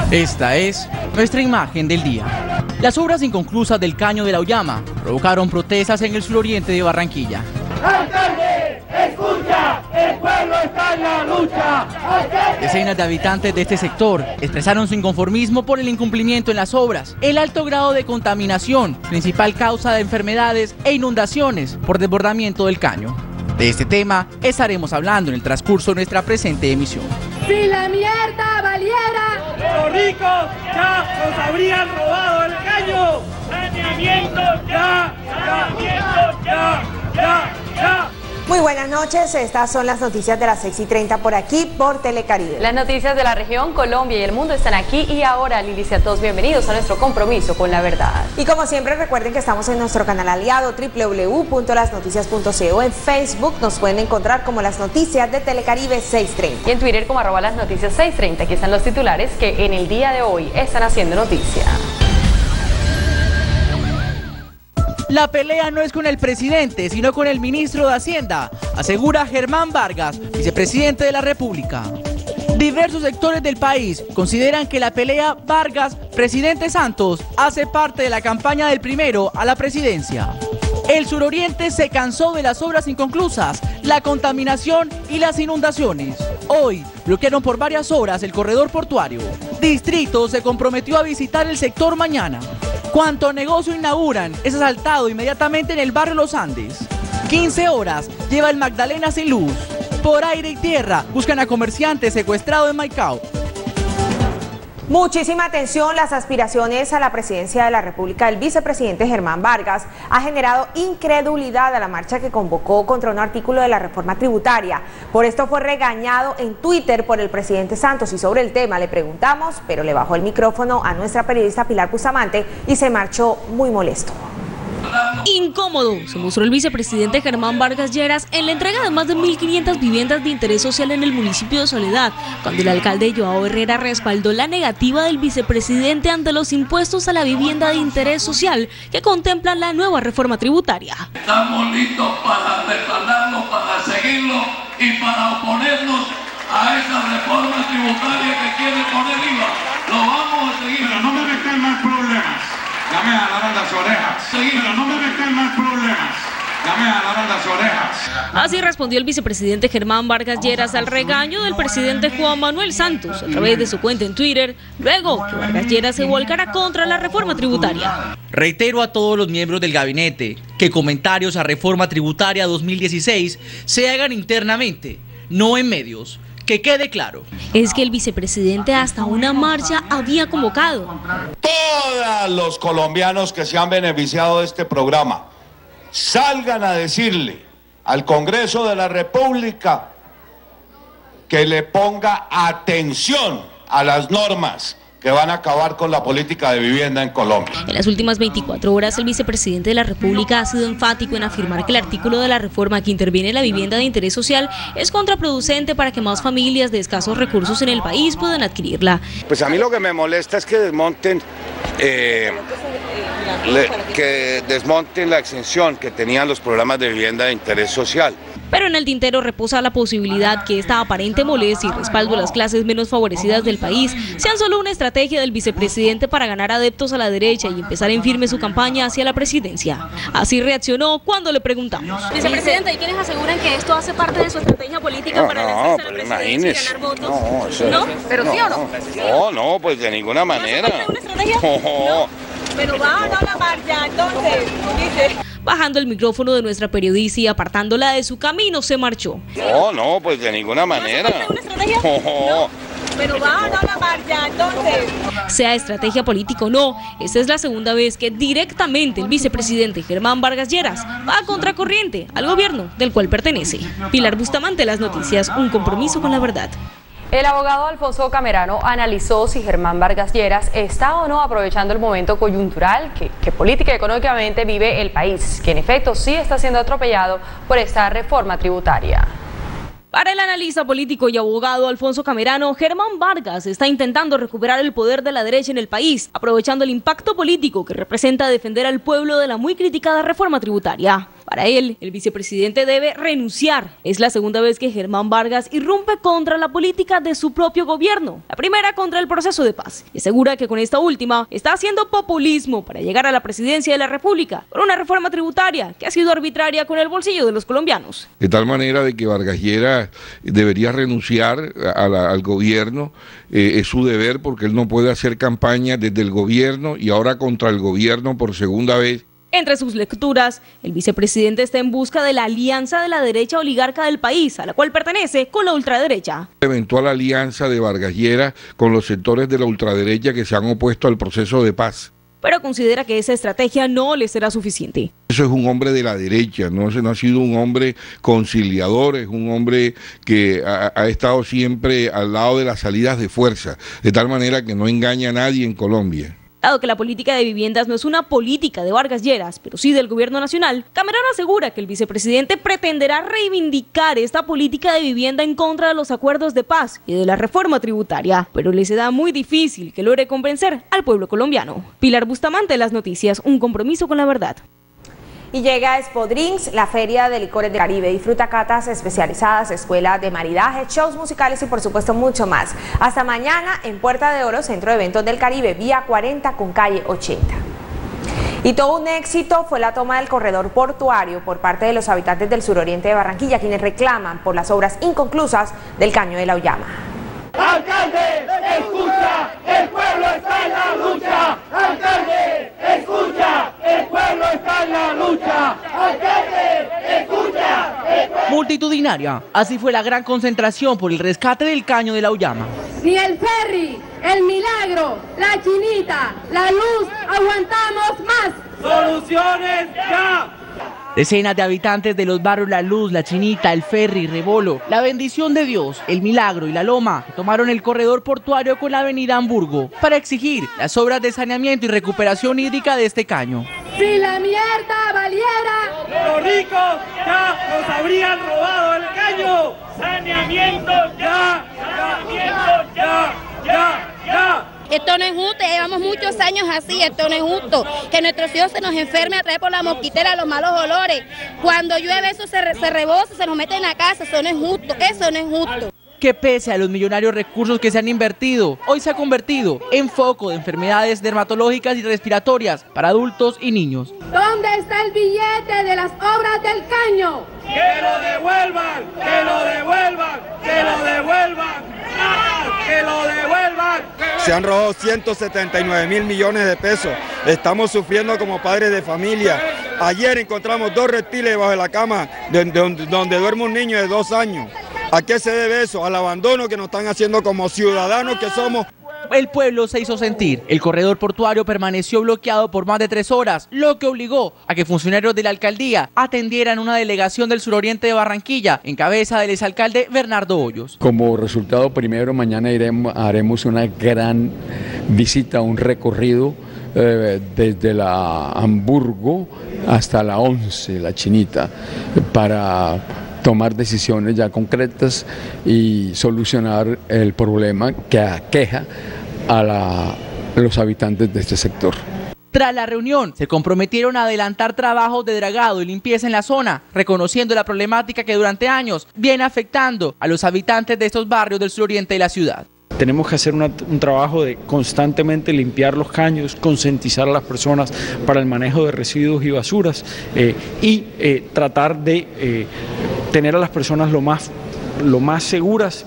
Esta es nuestra imagen del día. Las obras inconclusas del Caño de la Auyama provocaron protestas en el suroriente de Barranquilla. ¡Alcalde, escucha! ¡El pueblo está en la lucha! ¡Alcalde! Decenas de habitantes de este sector expresaron su inconformismo por el incumplimiento en las obras, el alto grado de contaminación, principal causa de enfermedades e inundaciones por desbordamiento del caño. De este tema estaremos hablando en el transcurso de nuestra presente emisión. ¡Si la mierda valiera! ¡Los ricos ya nos habrían robado el caño! ¡Saneamiento ya! ¡Saneamiento ya! ¡Ya! ¡Ya! Muy buenas noches, estas son las noticias de las 6:30 por aquí, por Telecaribe. Las noticias de la región, Colombia y el mundo están aquí y ahora, Lilicia, a todos bienvenidos a nuestro compromiso con la verdad. Y como siempre, recuerden que estamos en nuestro canal aliado www.lasnoticias.co. En Facebook nos pueden encontrar como Las Noticias de Telecaribe 630. Y en Twitter como @lasnoticias630. Aquí están los titulares que en el día de hoy están haciendo noticia. La pelea no es con el presidente, sino con el ministro de Hacienda, asegura Germán Vargas, vicepresidente de la República. Diversos sectores del país consideran que la pelea Vargas-Presidente Santos hace parte de la campaña del primero a la presidencia. El suroriente se cansó de las obras inconclusas, la contaminación y las inundaciones. Hoy bloquearon por varias horas el corredor portuario. Distrito se comprometió a visitar el sector mañana. Cuanto negocio inauguran es asaltado inmediatamente en el barrio Los Andes. 15 horas lleva el Magdalena sin luz. Por aire y tierra buscan a comerciantes secuestrados en Maicao. Muchísima atención, las aspiraciones a la presidencia de la República del vicepresidente Germán Vargas ha generado incredulidad a la marcha que convocó contra un artículo de la reforma tributaria. Por esto fue regañado en Twitter por el presidente Santos y sobre el tema le preguntamos, pero le bajó el micrófono a nuestra periodista Pilar Bustamante y se marchó muy molesto. Incómodo se mostró el vicepresidente Germán Vargas Lleras en la entrega de más de 1.500 viviendas de interés social en el municipio de Soledad, cuando el alcalde Joao Herrera respaldó la negativa del vicepresidente ante los impuestos a la vivienda de interés social que contemplan la nueva reforma tributaria. Estamos listos para respaldarlo, para seguirlo y para oponernos a esa reforma tributaria que quiere poner IVA. Lo vamos a seguir. Pero no me metan más problemas. Ya me jalaron las orejas. Pero no me metan más problemas. Ya me jalaron las orejas. Así respondió el vicepresidente Germán Vargas Lleras al regaño del presidente Juan Manuel Santos a través de su cuenta en Twitter, luego que Vargas Lleras se volcara contra la reforma tributaria. Reitero a todos los miembros del gabinete que comentarios a reforma tributaria 2016 se hagan internamente, no en medios. Que quede claro. Es que el vicepresidente hasta una marcha había convocado. Todos los colombianos que se han beneficiado de este programa salgan a decirle al Congreso de la República que le ponga atención a las normas que van a acabar con la política de vivienda en Colombia. En las últimas 24 horas, el vicepresidente de la República ha sido enfático en afirmar que el artículo de la reforma que interviene en la vivienda de interés social es contraproducente para que más familias de escasos recursos en el país puedan adquirirla. Pues a mí lo que me molesta es que desmonten la exención que tenían los programas de vivienda de interés social. Pero en el tintero reposa la posibilidad que esta aparente molestia y respaldo a las clases menos favorecidas del país sean solo una estrategia del vicepresidente para ganar adeptos a la derecha y empezar en firme su campaña hacia la presidencia. Así reaccionó cuando le preguntamos. Vicepresidente, ¿y quiénes aseguran que esto hace parte de su estrategia política para elegirse a la presidencia y ganar votos? No, ¿No? ¿Pero sí o no? No, pues de ninguna manera. ¿No hace parte de una estrategia? No. ¿Pero va o no la marcha, entonces? Dice. Bajando el micrófono de nuestra periodista y apartándola de su camino, se marchó. No, pues de ninguna manera. ¿No hace parte de una estrategia? No. ¿Pero va o no la marcha, entonces? Sea estrategia política o no, esta es la segunda vez que directamente el vicepresidente Germán Vargas Lleras va a contracorriente al gobierno del cual pertenece. Pilar Bustamante, Las Noticias, un compromiso con la verdad. El abogado Alfonso Camerano analizó si Germán Vargas Lleras está o no aprovechando el momento coyuntural que política y económicamente vive el país, que en efecto sí está siendo atropellado por esta reforma tributaria. Para el analista político y abogado Alfonso Camerano, Germán Vargas está intentando recuperar el poder de la derecha en el país, aprovechando el impacto político que representa defender al pueblo de la muy criticada reforma tributaria. Para él, el vicepresidente debe renunciar. Es la segunda vez que Germán Vargas irrumpe contra la política de su propio gobierno, la primera contra el proceso de paz, y asegura que con esta última está haciendo populismo para llegar a la presidencia de la República por una reforma tributaria que ha sido arbitraria con el bolsillo de los colombianos. De tal manera de que Vargas Lleras debería renunciar al gobierno, es su deber porque él no puede hacer campaña desde el gobierno y ahora contra el gobierno por segunda vez. Entre sus lecturas, el vicepresidente está en busca de la alianza de la derecha oligarca del país, a la cual pertenece con la ultraderecha. Eventual alianza de Vargas Lleras con los sectores de la ultraderecha que se han opuesto al proceso de paz. Pero considera que esa estrategia no le será suficiente. Eso es un hombre de la derecha, no ha sido un hombre conciliador, es un hombre que ha estado siempre al lado de las salidas de fuerza, de tal manera que no engaña a nadie en Colombia. Dado que la política de viviendas no es una política de Vargas Lleras, pero sí del gobierno nacional, Cameron asegura que el vicepresidente pretenderá reivindicar esta política de vivienda en contra de los acuerdos de paz y de la reforma tributaria, pero le será muy difícil que logre convencer al pueblo colombiano. Pilar Bustamante, Las Noticias, un compromiso con la verdad. Y llega a Expo Drinks, la feria de licores del Caribe. Disfruta catas especializadas, escuela de maridaje, shows musicales y por supuesto mucho más. Hasta mañana en Puerta de Oro, Centro de Eventos del Caribe, vía 40 con calle 80. Y todo un éxito fue la toma del corredor portuario por parte de los habitantes del suroriente de Barranquilla, quienes reclaman por las obras inconclusas del Caño de la Auyama. ¡Alcalde, escucha! ¡El pueblo está en la lucha! ¡Alcalde, escucha! ¡El pueblo está en la lucha! ¡Alcalde, escucha! Multitudinaria, así fue la gran concentración por el rescate del Caño de la Auyama. Ni el ferry, el milagro, la chinita, la luz, aguantamos más. ¡Soluciones ya! Decenas de habitantes de los barrios La Luz, La Chinita, El Ferry, Rebolo, La Bendición de Dios, El Milagro y La Loma tomaron el corredor portuario con la avenida Hamburgo para exigir las obras de saneamiento y recuperación hídrica de este caño. Si la mierda valiera, los ricos ya nos habrían robado el caño. ¡Saneamiento ya! ¡Saneamiento ya! ¡Ya! ¡Ya! Esto no es justo, llevamos muchos años así, esto no es justo. Que nuestros hijos se nos enfermen a través por la mosquitera, los malos olores. Cuando llueve eso se rebosa, se nos mete en la casa, eso no es justo, eso no es justo. Que pese a los millonarios recursos que se han invertido, hoy se ha convertido en foco de enfermedades dermatológicas y respiratorias para adultos y niños. ¿Dónde está el billete de las obras del caño? ¡Que lo devuelvan! ¡Que lo devuelvan! ¡Que lo devuelvan! ¡Que lo devuelvan! Se han robado 179.000 millones de pesos. Estamos sufriendo como padres de familia. Ayer encontramos 2 reptiles debajo de la cama donde duerme un niño de 2 años. ¿A qué se debe eso? Al abandono que nos están haciendo como ciudadanos que somos. El pueblo se hizo sentir. El corredor portuario permaneció bloqueado por más de 3 horas, lo que obligó a que funcionarios de la alcaldía atendieran una delegación del suroriente de Barranquilla, en cabeza del exalcalde Bernardo Hoyos. Como resultado, primero mañana haremos una gran visita, un recorrido desde la Hamburgo hasta la 11, la Chinita, para tomar decisiones ya concretas y solucionar el problema que aqueja a los habitantes de este sector. Tras la reunión, se comprometieron a adelantar trabajos de dragado y limpieza en la zona, reconociendo la problemática que durante años viene afectando a los habitantes de estos barrios del suroriente de la ciudad. Tenemos que hacer un trabajo de constantemente limpiar los caños, concientizar a las personas para el manejo de residuos y basuras y tratar de tener a las personas lo más seguras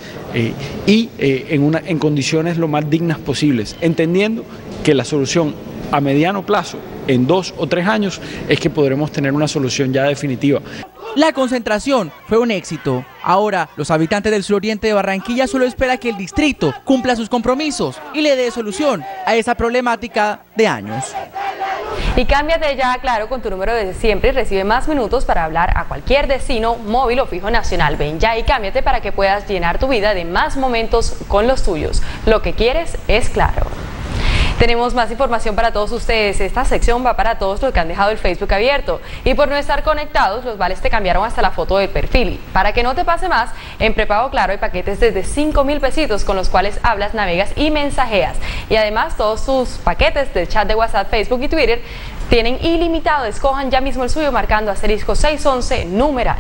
y en condiciones lo más dignas posibles, entendiendo que la solución a mediano plazo, en 2 o 3 años, es que podremos tener una solución ya definitiva. La concentración fue un éxito. Ahora, los habitantes del suroriente de Barranquilla solo esperan que el distrito cumpla sus compromisos y le dé solución a esa problemática de años. Y cámbiate ya a Claro con tu número de siempre y recibe más minutos para hablar a cualquier destino móvil o fijo nacional. Ven ya y cámbiate para que puedas llenar tu vida de más momentos con los tuyos. Lo que quieres es Claro. Tenemos más información para todos ustedes. Esta sección va para todos los que han dejado el Facebook abierto. Y por no estar conectados, los vales te cambiaron hasta la foto del perfil. Para que no te pase más, en prepago Claro hay paquetes desde 5.000 pesitos con los cuales hablas, navegas y mensajeas. Y además todos tus paquetes de chat de WhatsApp, Facebook y Twitter tienen ilimitado. Escojan ya mismo el suyo marcando *611 numeral.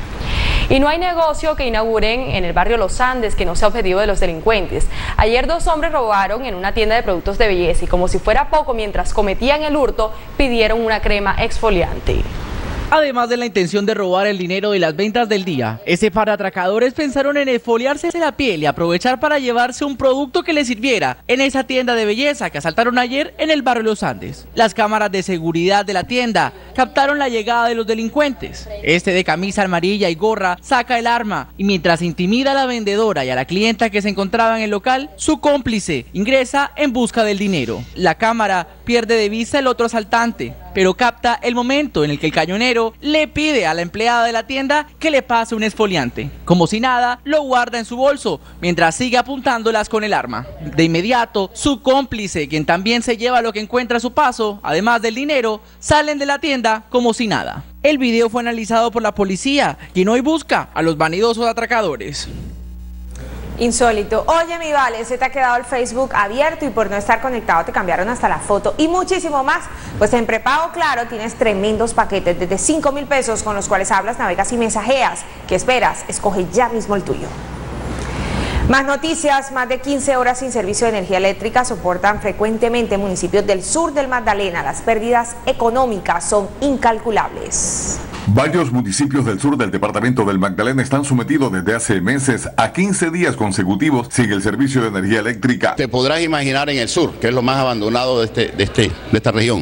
Y no hay negocio que inauguren en el barrio Los Andes que no sea objetivo de los delincuentes. Ayer 2 hombres robaron en una tienda de productos de belleza y como si fuera poco, mientras cometían el hurto, pidieron una crema exfoliante. Además de la intención de robar el dinero de las ventas del día, ese par de atracadores pensaron en exfoliarse la piel y aprovechar para llevarse un producto que les sirviera en esa tienda de belleza que asaltaron ayer en el barrio Los Andes. Las cámaras de seguridad de la tienda captaron la llegada de los delincuentes. Este de camisa amarilla y gorra saca el arma y mientras intimida a la vendedora y a la clienta que se encontraba en el local, su cómplice ingresa en busca del dinero. La cámara pierde de vista el otro asaltante, pero capta el momento en el que el cañonero le pide a la empleada de la tienda que le pase un exfoliante. Como si nada, lo guarda en su bolso, mientras sigue apuntándolas con el arma. De inmediato, su cómplice, quien también se lleva lo que encuentra a su paso, además del dinero, salen de la tienda como si nada. El video fue analizado por la policía, quien hoy busca a los vanidosos atracadores. Insólito. Oye, mi vale, se te ha quedado el Facebook abierto y por no estar conectado te cambiaron hasta la foto y muchísimo más. Pues en prepago Claro tienes tremendos paquetes desde 5.000 pesos con los cuales hablas, navegas y mensajeas. ¿Qué esperas? Escoge ya mismo el tuyo. Más noticias, más de 15 horas sin servicio de energía eléctrica soportan frecuentemente municipios del sur del Magdalena. Las pérdidas económicas son incalculables. Varios municipios del sur del departamento del Magdalena están sometidos desde hace meses a 15 días consecutivos sin el servicio de energía eléctrica. Te podrás imaginar en el sur, que es lo más abandonado de esta región.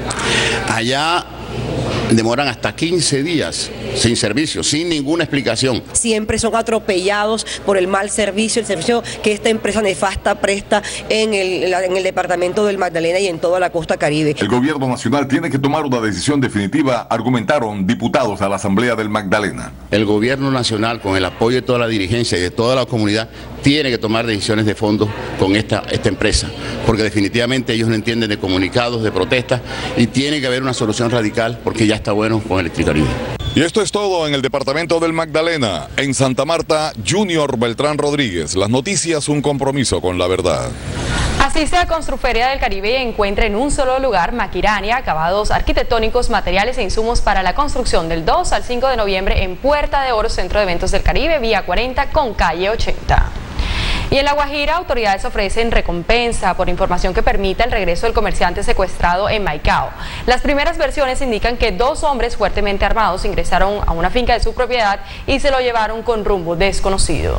Allá demoran hasta 15 días sin servicio, sin ninguna explicación. Siempre son atropellados por el mal servicio, el servicio que esta empresa nefasta presta en el departamento del Magdalena y en toda la costa caribe. El gobierno nacional tiene que tomar una decisión definitiva, argumentaron diputados a la Asamblea del Magdalena. El gobierno nacional, con el apoyo de toda la dirigencia y de toda la comunidad, tiene que tomar decisiones de fondo con esta empresa, porque definitivamente ellos no entienden de comunicados, de protestas, y tiene que haber una solución radical porque ya está bueno con Electricaribe. Y esto es todo en el departamento del Magdalena. En Santa Marta, Junior Beltrán Rodríguez. Las noticias, un compromiso con la verdad. Asiste a Construferia del Caribe y encuentra en un solo lugar maquinaria, acabados arquitectónicos, materiales e insumos para la construcción del 2 al 5 de noviembre en Puerta de Oro, Centro de Eventos del Caribe, vía 40 con calle 80. Y en La Guajira, autoridades ofrecen recompensa por información que permita el regreso del comerciante secuestrado en Maicao. Las primeras versiones indican que 2 hombres fuertemente armados ingresaron a una finca de su propiedad y se lo llevaron con rumbo desconocido.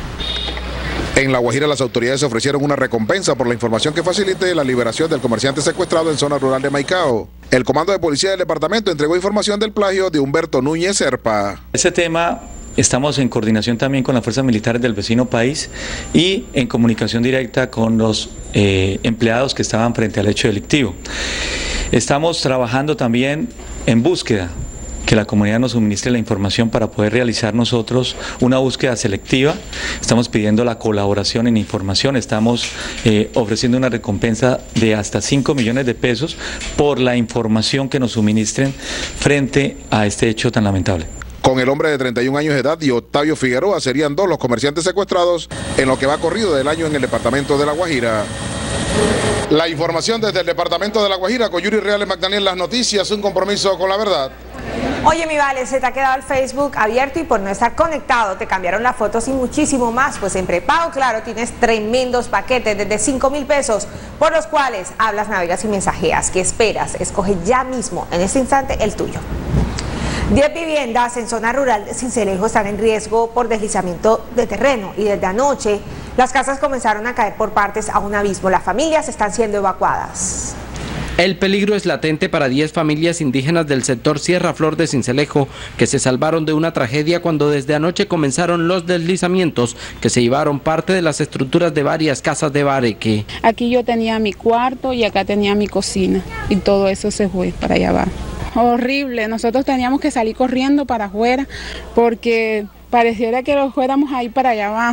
En La Guajira, las autoridades ofrecieron una recompensa por la información que facilite la liberación del comerciante secuestrado en zona rural de Maicao. El Comando de Policía del Departamento entregó información del plagio de Humberto Núñez Serpa. Ese tema estamos en coordinación también con las fuerzas militares del vecino país y en comunicación directa con los empleados que estaban frente al hecho delictivo. Estamos trabajando también en búsqueda, que la comunidad nos suministre la información para poder realizar nosotros una búsqueda selectiva. Estamos pidiendo la colaboración en información, estamos ofreciendo una recompensa de hasta 5 millones de pesos por la información que nos suministren frente a este hecho tan lamentable. Con el hombre de 31 años de edad y Octavio Figueroa serían 2 los comerciantes secuestrados en lo que va corrido del año en el departamento de La Guajira. La información desde el departamento de La Guajira, con Yuri Reales Magdalena, las noticias, un compromiso con la verdad. Oye, mi vale, se te ha quedado el Facebook abierto y por no estar conectado te cambiaron las fotos y muchísimo más. Pues en prepago Claro tienes tremendos paquetes desde 5.000 pesos por los cuales hablas, navegas y mensajeas. ¿Qué esperas? Escoge ya mismo, en este instante, el tuyo. 10 viviendas en zona rural de Sincelejo están en riesgo por deslizamiento de terreno y desde anoche las casas comenzaron a caer por partes a un abismo. Las familias están siendo evacuadas. El peligro es latente para 10 familias indígenas del sector Sierra Flor de Sincelejo que se salvaron de una tragedia cuando desde anoche comenzaron los deslizamientos que se llevaron parte de las estructuras de varias casas de Bareque. Aquí yo tenía mi cuarto y acá tenía mi cocina y todo eso se fue para allá abajo. Horrible, nosotros teníamos que salir corriendo para afuera porque pareciera que nos fuéramos a ir para allá abajo.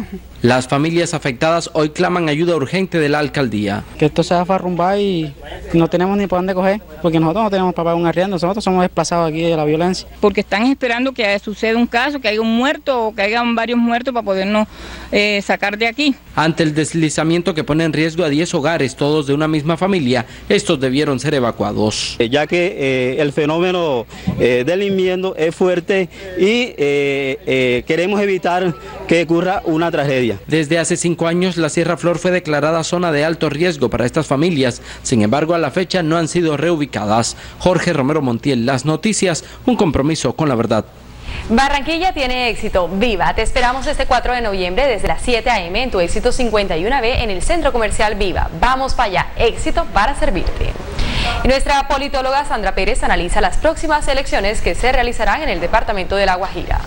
Las familias afectadas hoy claman ayuda urgente de la alcaldía. Que esto se va a farrumbar y no tenemos ni por dónde coger, porque nosotros no tenemos para pagar un arriendo, nosotros somos desplazados aquí de la violencia. Porque están esperando que suceda un caso, que haya un muerto o que hayan varios muertos para podernos sacar de aquí. Ante el deslizamiento que pone en riesgo a 10 hogares, todos de una misma familia, estos debieron ser evacuados. Ya que el fenómeno del inmiendo es fuerte y queremos evitar que ocurra una tragedia. Desde hace 5 años la Sierra Flor fue declarada zona de alto riesgo para estas familias, sin embargo a la fecha no han sido reubicadas. Jorge Romero Montiel, Las Noticias, un compromiso con la verdad. Barranquilla tiene éxito. Viva, te esperamos este 4 de noviembre desde las 7 a.m. en tu éxito 51B en el Centro Comercial Viva. Vamos para allá, éxito para servirte. Y nuestra politóloga Sandra Pérez analiza las próximas elecciones que se realizarán en el departamento de La Guajira.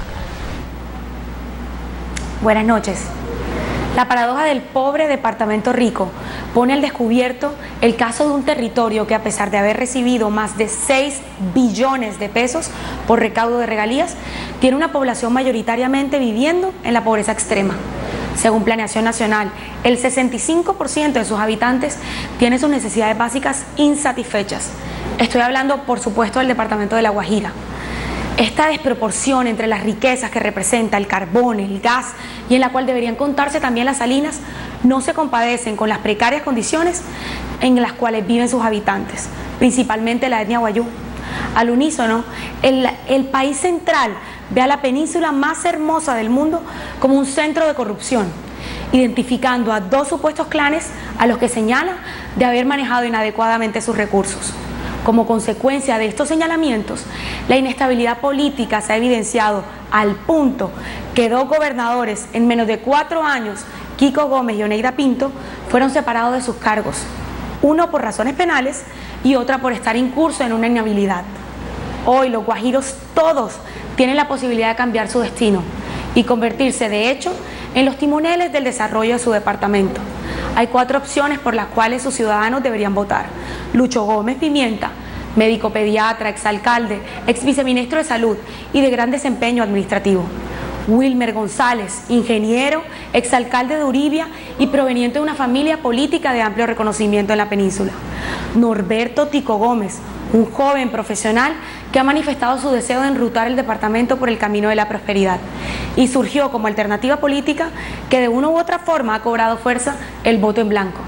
Buenas noches. La paradoja del pobre departamento rico pone al descubierto el caso de un territorio que, a pesar de haber recibido más de 6 billones de pesos por recaudo de regalías, tiene una población mayoritariamente viviendo en la pobreza extrema. Según Planeación Nacional, el 65% de sus habitantes tiene sus necesidades básicas insatisfechas. Estoy hablando, por supuesto, del departamento de La Guajira. Esta desproporción entre las riquezas que representa el carbón, el gas y en la cual deberían contarse también las salinas, no se compadecen con las precarias condiciones en las cuales viven sus habitantes, principalmente la etnia guayú. Al unísono, el país central ve a la península más hermosa del mundo como un centro de corrupción, identificando a 2 supuestos clanes a los que señala de haber manejado inadecuadamente sus recursos. Como consecuencia de estos señalamientos, la inestabilidad política se ha evidenciado al punto que 2 gobernadores en menos de 4 años, Kiko Gómez y Oneida Pinto, fueron separados de sus cargos, uno por razones penales y otra por estar incurso en una inhabilidad. Hoy los guajiros todos tienen la posibilidad de cambiar su destino y convertirse de hecho en los timoneles del desarrollo de su departamento. Hay 4 opciones por las cuales sus ciudadanos deberían votar. Lucho Gómez Pimienta, médico pediatra, exalcalde, ex viceministro de Salud y de gran desempeño administrativo. Wilmer González, ingeniero, exalcalde de Uribia y proveniente de una familia política de amplio reconocimiento en la península. Norberto Tico Gómez, un joven profesional que ha manifestado su deseo de enrutar el departamento por el camino de la prosperidad y surgió como alternativa política que de una u otra forma ha cobrado fuerza el voto en blanco.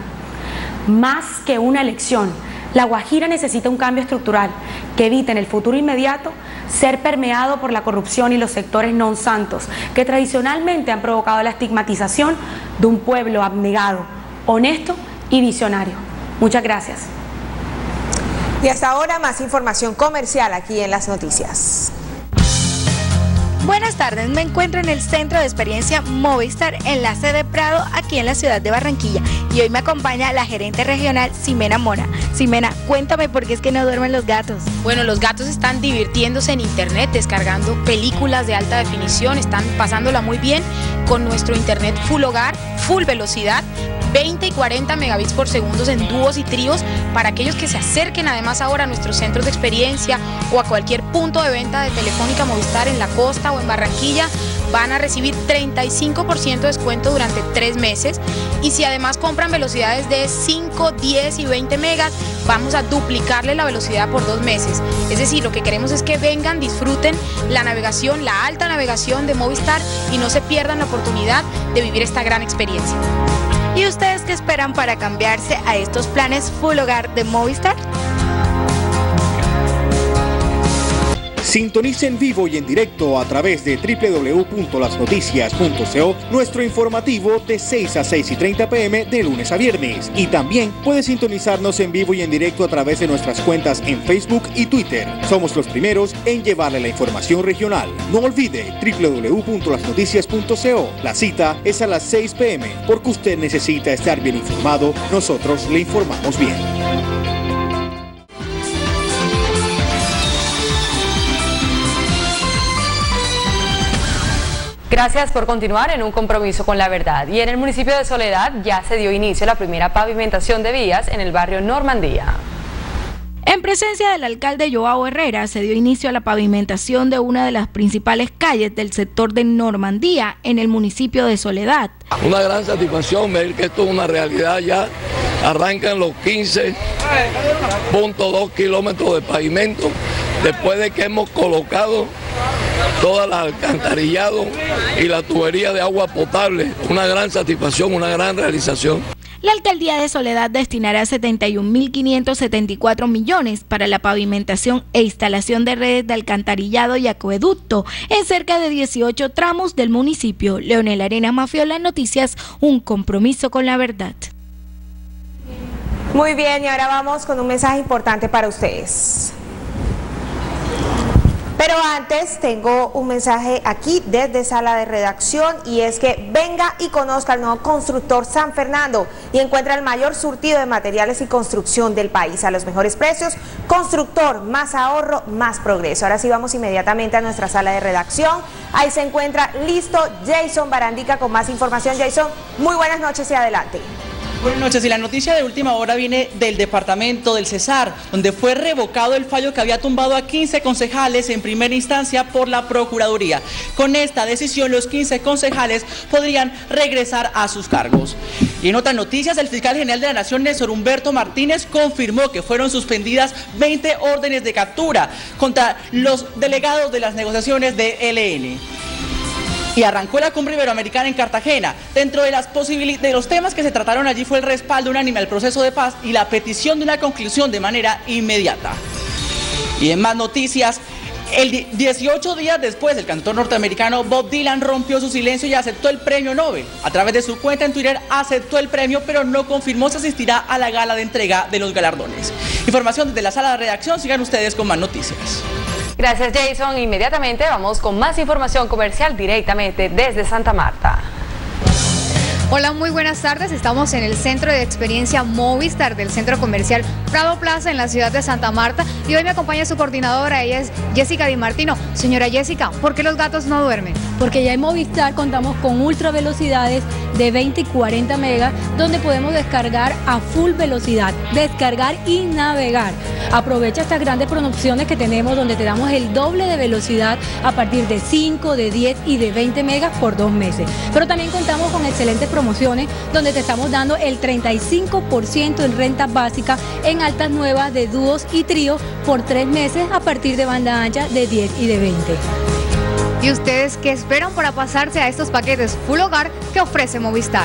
Más que una elección, La Guajira necesita un cambio estructural que evite en el futuro inmediato ser permeado por la corrupción y los sectores non santos que tradicionalmente han provocado la estigmatización de un pueblo abnegado, honesto y visionario. Muchas gracias. Y hasta ahora más información comercial aquí en Las Noticias. Buenas tardes, me encuentro en el Centro de Experiencia Movistar en la sede Prado, aquí en la ciudad de Barranquilla. Y hoy me acompaña la gerente regional, Ximena Mora. Ximena, cuéntame por qué es que no duermen los gatos. Bueno, los gatos están divirtiéndose en internet, descargando películas de alta definición, están pasándola muy bien con nuestro internet full hogar, full velocidad, 20 y 40 megabits por segundo en dúos y tríos para aquellos que se acerquen además ahora a nuestros centros de experiencia o a cualquier punto de venta de Telefónica Movistar en la costa o en Barranquilla. Van a recibir 35% de descuento durante 3 meses y si además compran velocidades de 5, 10 y 20 megas, vamos a duplicarle la velocidad por 2 meses. Es decir, lo que queremos es que vengan, disfruten la navegación, la alta navegación de Movistar y no se pierdan la oportunidad de vivir esta gran experiencia. ¿Y ustedes qué esperan para cambiarse a estos planes full hogar de Movistar? Sintonice en vivo y en directo a través de www.lasnoticias.co nuestro informativo de 6 a 6 y 30 pm de lunes a viernes. Y también puede sintonizarnos en vivo y en directo a través de nuestras cuentas en Facebook y Twitter. Somos los primeros en llevarle la información regional. No olvide www.lasnoticias.co. La cita es a las 6 pm. Porque usted necesita estar bien informado, nosotros le informamos bien. Gracias por continuar en un compromiso con la verdad. Y en el municipio de Soledad ya se dio inicio a la primera pavimentación de vías en el barrio Normandía. En presencia del alcalde Joao Herrera se dio inicio a la pavimentación de una de las principales calles del sector de Normandía en el municipio de Soledad. Una gran satisfacción ver que esto es una realidad ya. Arrancan los 15.2 kilómetros de pavimento después de que hemos colocado todas las alcantarillados y la tubería de agua potable. Una gran satisfacción, una gran realización. La alcaldía de Soledad destinará 71.574 millones para la pavimentación e instalación de redes de alcantarillado y acueducto en cerca de 18 tramos del municipio. Leonel Arenas Mafiola, Noticias, un compromiso con la verdad. Muy bien, y ahora vamos con un mensaje importante para ustedes. Pero antes tengo un mensaje aquí desde sala de redacción, y es que venga y conozca el nuevo constructor San Fernando y encuentra el mayor surtido de materiales y construcción del país a los mejores precios. Constructor, más ahorro, más progreso. Ahora sí vamos inmediatamente a nuestra sala de redacción. Ahí se encuentra listo Jason Barandica con más información. Jason, muy buenas noches y adelante. Buenas noches, y la noticia de última hora viene del departamento del Cesar, donde fue revocado el fallo que había tumbado a 15 concejales en primera instancia por la Procuraduría. Con esta decisión, los 15 concejales podrían regresar a sus cargos. Y en otras noticias, el fiscal general de la Nación, Néstor Humberto Martínez, confirmó que fueron suspendidas 20 órdenes de captura contra los delegados de las negociaciones de ELN. Y arrancó la cumbre iberoamericana en Cartagena. Dentro de los temas que se trataron allí fue el respaldo unánime al proceso de paz y la petición de una conclusión de manera inmediata. Y en más noticias, 18 días después, el cantautor norteamericano Bob Dylan rompió su silencio y aceptó el premio Nobel. A través de su cuenta en Twitter aceptó el premio, pero no confirmó si asistirá a la gala de entrega de los galardones. Información desde la sala de redacción. Sigan ustedes con más noticias. Gracias, Jason. Inmediatamente vamos con más información comercial directamente desde Santa Marta. Hola, muy buenas tardes. Estamos en el centro de experiencia Movistar del centro comercial Prado Plaza en la ciudad de Santa Marta, y hoy me acompaña su coordinadora, ella es Jessica Di Martino. Señora Jessica, ¿por qué los gatos no duermen? Porque ya en Movistar contamos con ultra velocidades de 20 y 40 megas, donde podemos descargar a full velocidad, descargar y navegar. Aprovecha estas grandes promociones que tenemos, donde te damos el doble de velocidad a partir de 5, de 10 y de 20 megas por 2 meses. Pero también contamos con excelentes promociones, donde te estamos dando el 35% en renta básica en altas nuevas de dúos y tríos por 3 meses a partir de banda ancha de 10 y de 20. ¿Y ustedes qué esperan para pasarse a estos paquetes full hogar que ofrece Movistar?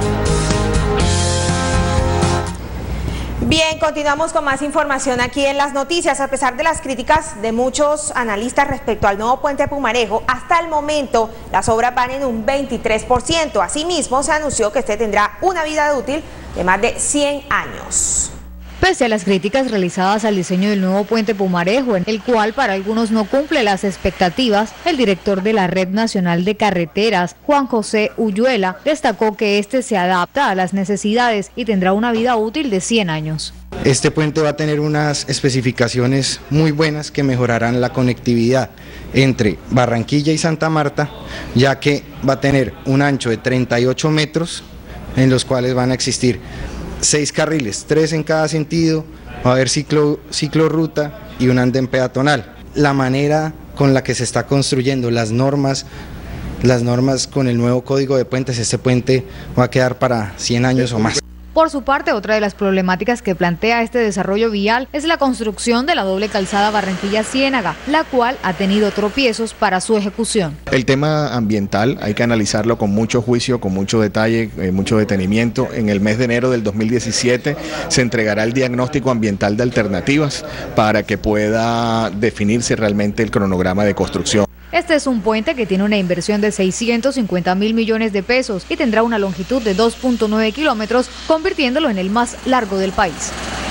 Bien, continuamos con más información aquí en las noticias. A pesar de las críticas de muchos analistas respecto al nuevo puente Pumarejo, hasta el momento las obras van en un 23%. Asimismo, se anunció que este tendrá una vida útil de más de 100 años. Pese a las críticas realizadas al diseño del nuevo puente Pumarejo, el cual para algunos no cumple las expectativas, el director de la Red Nacional de Carreteras, Juan José Ulluela, destacó que este se adapta a las necesidades y tendrá una vida útil de 100 años. Este puente va a tener unas especificaciones muy buenas que mejorarán la conectividad entre Barranquilla y Santa Marta, ya que va a tener un ancho de 38 metros, en los cuales van a existir 6 carriles, 3 en cada sentido, va a haber ciclorruta y un andén peatonal. La manera con la que se está construyendo, las normas con el nuevo código de puentes, este puente va a quedar para 100 años o más. Por su parte, otra de las problemáticas que plantea este desarrollo vial es la construcción de la doble calzada Barranquilla-Ciénaga, la cual ha tenido tropiezos para su ejecución. El tema ambiental hay que analizarlo con mucho juicio, con mucho detalle, mucho detenimiento. En el mes de enero del 2017 se entregará el diagnóstico ambiental de alternativas para que pueda definirse realmente el cronograma de construcción. Este es un puente que tiene una inversión de 650.000 millones de pesos y tendrá una longitud de 2.9 kilómetros, convirtiéndolo en el más largo del país.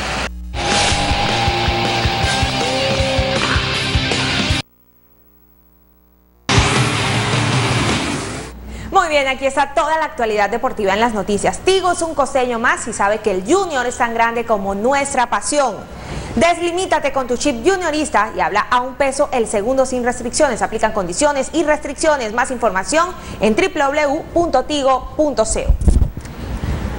Muy bien, aquí está toda la actualidad deportiva en las noticias. Tigo es un costeño más y sabe que el Junior es tan grande como nuestra pasión. Deslimítate con tu chip juniorista y habla a un peso el segundo sin restricciones. Aplican condiciones y restricciones. Más información en www.tigo.co.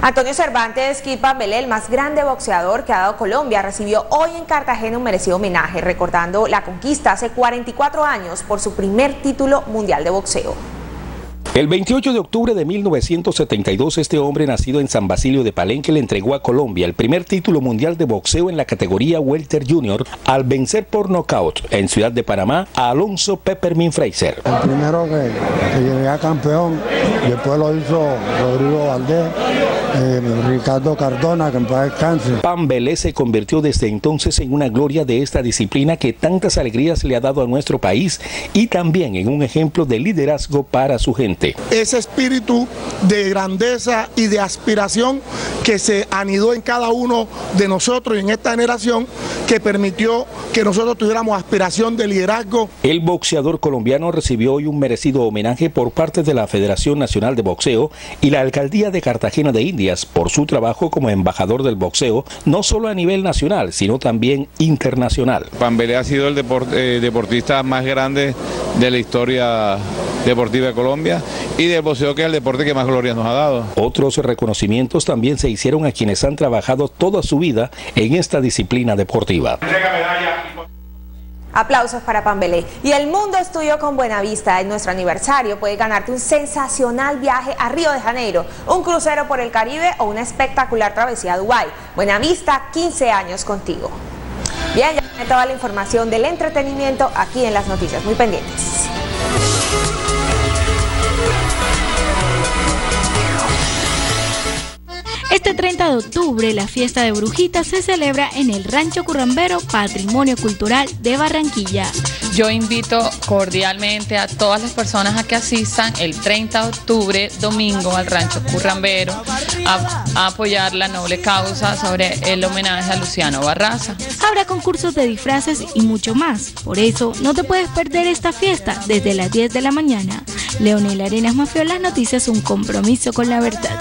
Antonio Cervantes Pambelé, el más grande boxeador que ha dado Colombia, recibió hoy en Cartagena un merecido homenaje, recordando la conquista hace 44 años por su primer título mundial de boxeo. El 28 de octubre de 1972, este hombre nacido en San Basilio de Palenque le entregó a Colombia el primer título mundial de boxeo en la categoría Welter Junior al vencer por nocaut en Ciudad de Panamá a Alonso Peppermint Fraser. El primero que llegué a campeón, después lo hizo Rodrigo Valdés, Ricardo Cardona, que en paz descanse. Pambelé se convirtió desde entonces en una gloria de esta disciplina que tantas alegrías le ha dado a nuestro país y también en un ejemplo de liderazgo para su gente. Ese espíritu de grandeza y de aspiración que se anidó en cada uno de nosotros y en esta generación, que permitió que nosotros tuviéramos aspiración de liderazgo. El boxeador colombiano recibió hoy un merecido homenaje por parte de la Federación Nacional de Boxeo y la Alcaldía de Cartagena de Indias por su trabajo como embajador del boxeo, no solo a nivel nacional, sino también internacional. Pambelé ha sido el deportista más grande de la historia deportiva de Colombia y del boxeo, que es el deporte que más gloria nos ha dado. Otros reconocimientos también se hicieron a quienes han trabajado toda su vida en esta disciplina deportiva. Aplausos para Pambelé. Y el mundo es tuyo con Buenavista. En nuestro aniversario puedes ganarte un sensacional viaje a Río de Janeiro, un crucero por el Caribe o una espectacular travesía a Dubái. Buenavista, 15 años contigo. Bien, ya tiene toda la información del entretenimiento aquí en Las Noticias. Muy pendientes. Este 30 de octubre, la fiesta de Brujitas se celebra en el Rancho Currambero, Patrimonio Cultural de Barranquilla. Yo invito cordialmente a todas las personas a que asistan el 30 de octubre, domingo, al Rancho Currambero, a apoyar la noble causa sobre el homenaje a Luciano Barraza. Habrá concursos de disfraces y mucho más. Por eso, no te puedes perder esta fiesta desde las 10 de la mañana. Leonel Arenas Mafio, Las Noticias, un compromiso con la verdad.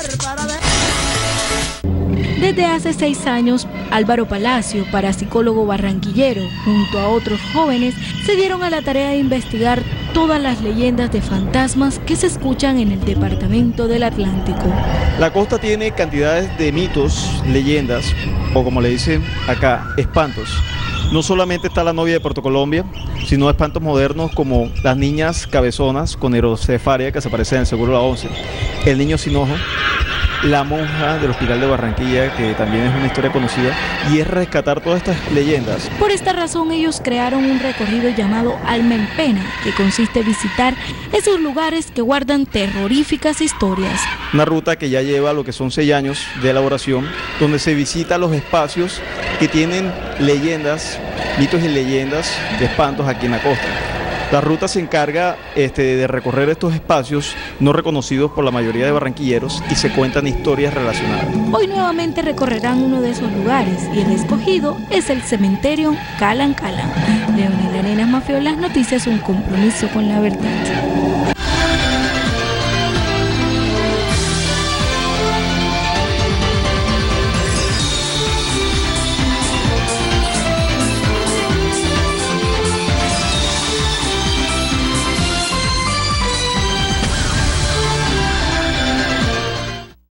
Desde hace 6 años, Álvaro Palacio, parapsicólogo barranquillero, junto a otros jóvenes, se dieron a la tarea de investigar todas las leyendas de fantasmas que se escuchan en el departamento del Atlántico. La costa tiene cantidades de mitos, leyendas, o como le dicen acá, espantos. No solamente está la novia de Puerto Colombia, sino espantos modernos como las niñas cabezonas con hidrocefalia que se aparecen en el Seguro La 11, el niño sin ojo, la monja del Hospital de Barranquilla, que también es una historia conocida, y es rescatar todas estas leyendas. Por esta razón ellos crearon un recorrido llamado Alma en Pena, que consiste en visitar esos lugares que guardan terroríficas historias. Una ruta que ya lleva lo que son 6 años de elaboración, donde se visita los espacios que tienen leyendas, mitos y leyendas de espantos aquí en la costa. La ruta se encarga de recorrer estos espacios no reconocidos por la mayoría de barranquilleros y se cuentan historias relacionadas. Hoy nuevamente recorrerán uno de esos lugares y el escogido es el cementerio Calan Calan. Leonel Arenas Mafio, Las Noticias, un compromiso con la verdad.